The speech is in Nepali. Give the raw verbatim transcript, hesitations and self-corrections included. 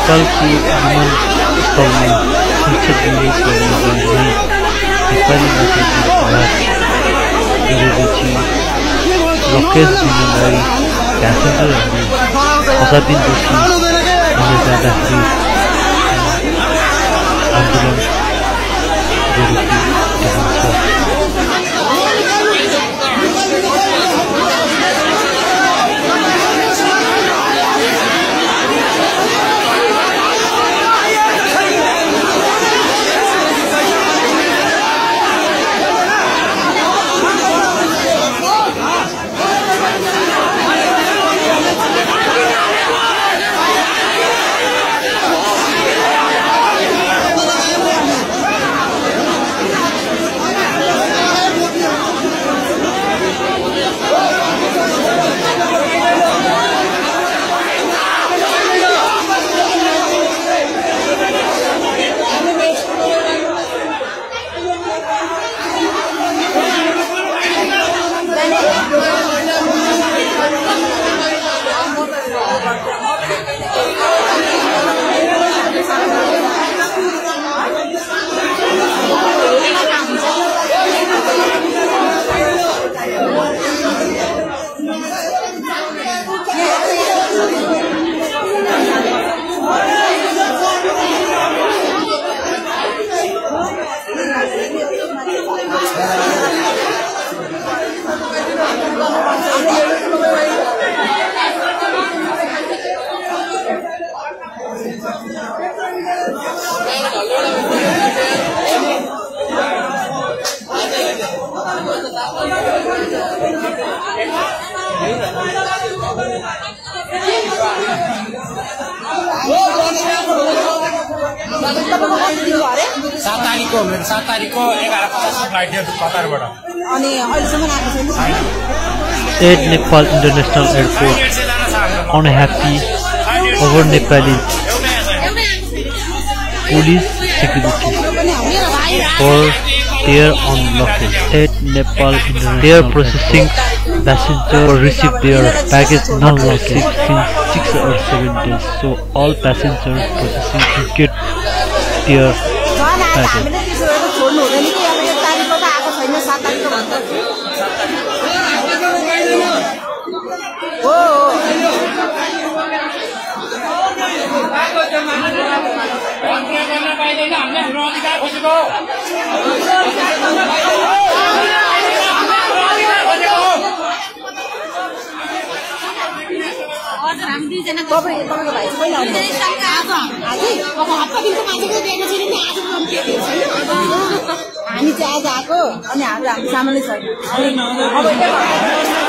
नेपालको विमानस्थलमा शीर्ष दिने गर्ने नेपाली भाषा गरेपछि रकेश जिम्मेदारी प्यासेन्जरहरू शताब्दीदेखि हिँड्न जाँदाखेरि आन्दोलन गरेको देखिन्छ। सात तारिख को मेरो सात तारिख को एघार पचास फ्लाइट थियो कतारबाट अनि अहिलेसम्म आएको छैन। At Nepal International Airport, unhappy over Nepali police security for their unlawful. At Nepal, they are processing passengers receive their package not received since six or seven days. So all passengers processing to get their package. हामी चाहिँ आज आएको अनि हाम्रो हाम्रो सामान्य छैन।